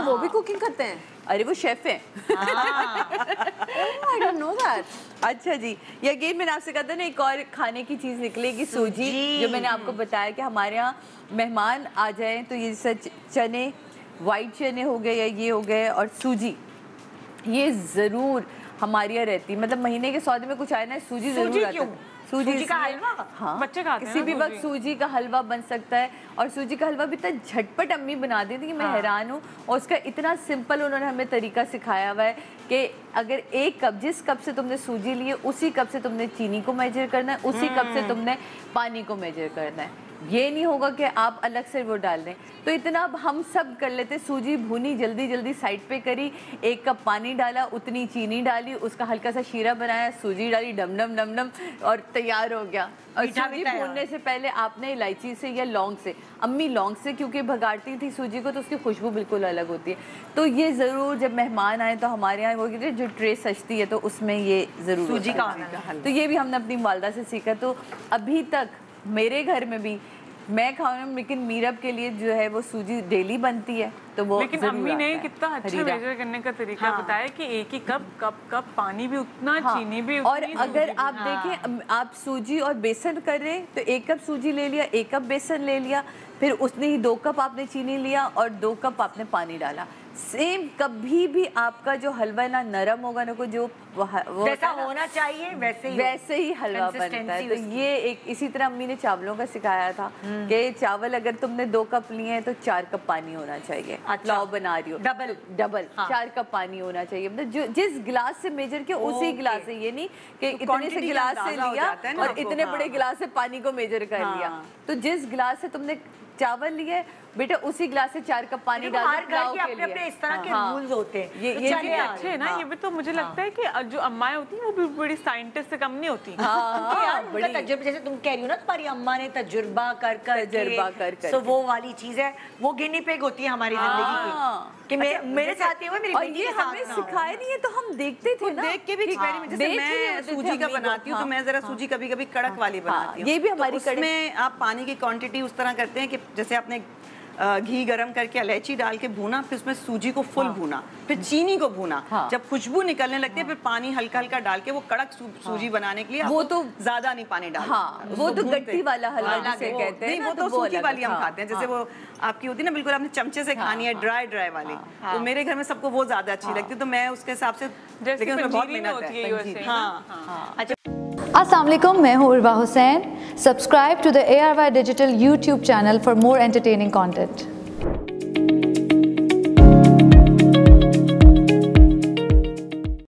वो भी कुकिंग करते हैं? अरे वो शेफ हैं। I don't know that. अच्छा जी, ये अगेन मैंने आपसे कहा था ना एक और खाने की चीज़ निकलेगी, सूजी, जो मैंने आपको बताया कि हमारे यहाँ मेहमान आ जाएं तो ये सच चने, वाइट चने हो गए या ये हो गए और सूजी, ये ज़रूर हमारे यहाँ रहती है। मतलब महीने के सौदे में कुछ आए ना, सूजी ज़रूर आता है। सूजी का हलवा, हाँ, बच्चे खाते हैं, किसी भी वक्त सूजी का हलवा बन सकता है। और सूजी का हलवा भी इतना झटपट अम्मी बना देती कि मैं हैरान हूँ। और उसका इतना सिंपल उन्होंने हमें तरीका सिखाया हुआ है कि अगर एक कप, जिस कप से तुमने सूजी ली है उसी कप से तुमने चीनी को मेजर करना है, उसी कप से तुमने पानी को मेजर करना है। ये नहीं होगा कि आप अलग से वो डाल दें। तो इतना अब हम सब कर लेते, सूजी भुनी, जल्दी जल्दी साइड पे करी, 1 कप पानी डाला, उतनी चीनी डाली, उसका हल्का सा शीरा बनाया, सूजी डाली, डम डम डम डम, और तैयार हो गया। और सूजी भूनने से पहले आपने इलायची से या लौंग से, अम्मी लौंग से क्योंकि भगाड़ती थी सूजी को तो उसकी खुशबू बिल्कुल अलग होती है। तो ये ज़रूर जब मेहमान आए तो हमारे यहाँ वो कहते जो ट्रे सजती है तो उसमें ये ज़रूर सूजी का हलवा। तो ये भी हमने अपनी वालदा से सीखा। तो अभी तक मेरे घर में भी मैं खाऊं, लेकिन मीरब के लिए जो है वो सूजी डेली बनती है तो वो, लेकिन अम्मी ने कितना अच्छा मेजर करने का तरीका बताया कि एक ही कप पानी भी उतना, चीनी भी उतनी। और अगर आप देखें, आप सूजी और बेसन कर रहे हैं तो 1 कप सूजी ले लिया, 1 कप बेसन ले लिया, फिर उसने ही 2 कप आपने चीनी लिया और 2 कप आपने पानी डाला। सेम, कभी भी आपका जो हलवा ना नरम होगा ना, को जो वो जैसा होना चाहिए वैसे ही हलवा बनता है। तो ये एक इसी तरह अम्मी ने चावलों का सिखाया था कि चावल अगर तुमने 2 कप लिए हैं तो 4 कप पानी होना चाहिए। पुलाव बना रही हो डबल 4 कप पानी होना चाहिए। मतलब जो जिस गिलास से मेजर किया उसी गिलास से, ये नहीं कि इतने से गिलास से लिया और इतने बड़े गिलास से पानी को मेजर कर लिया। तो जिस गिलास से तुमने चावल लिए बेटा उसी गिलास से 4 कप पानी डाल दो पुलाव के लिए। अपने इस तरह के रूल्स होते हैं। ये भी अच्छे है ना। ये भी तो मुझे लगता है कि जो अम्माएं होती हैं वो भी बड़ी साइंटिस्ट से कम नहीं होती। तजुर्बा, जैसे तुम कह रही हो ना, तुम्हारी अम्मा ने तजुर्बा कर सो वो वाली चीज है, वो गिनी पिग होती है हमारी जिंदगी की। कि मेरे साथ ये मेरी बेटी के साथ हमें सिखाया नहीं है तो हम देखते थे ना, देख के भी एक्सपेरिमेंट। जैसे मैं सूजी का बनाती हूँ तो मैं जरा सूजी कभी कभी कड़क वाली बनाती हूँ। ये भी हमारी उसमें आप पानी की क्वांटिटी उस तरह करते हैं कि जैसे आपने घी गरम करके इलायची डाल के भूना, फिर उसमें सूजी को फुल भूना, फिर चीनी को भूना, जब खुशबू निकलने लगती है फिर पानी हल्का हल्का डाल के वो कड़क सूजी बनाने के लिए वो तो ज्यादा नहीं पानी डालना। वो तो गट्टी वाला हलवा जिसे कहते हैं, वो तो सूजी वाली हम खाते हैं। जैसे वो आपकी होती है ना, बिल्कुल आपने चमचे से खानी है, ड्राई वाली। तो मेरे घर में सबको वो ज्यादा अच्छी लगती है, तो मैं उसके हिसाब से, लेकिन उसमें बहुत मेहनत है। अस्सलाम वालेकुम, मैं हूँ Urwa Hussain. Subscribe to the ARY digital YouTube channel for more entertaining content.